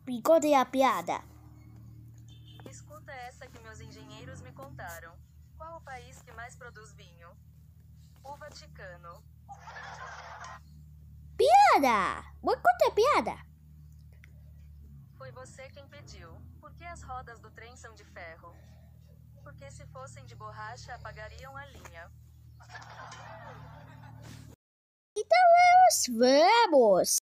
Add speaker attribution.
Speaker 1: Me contem a piada.
Speaker 2: Escuta essa que meus engenheiros me contaram. Qual o país que mais produz vinho? O Vaticano.
Speaker 1: Piada! Me conta a piada.
Speaker 2: Foi você quem pediu. Por que as rodas do trem são de ferro? Porque se fossem de borracha, apagariam a linha.
Speaker 1: Então vamos.